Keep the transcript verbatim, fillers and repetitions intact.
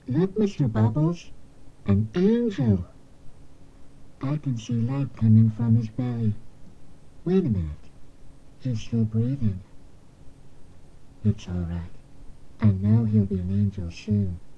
Look, Mister Bubbles, an angel. I can see light coming from his belly. Wait a minute. He's still breathing. It's all right. I know he'll be an angel soon.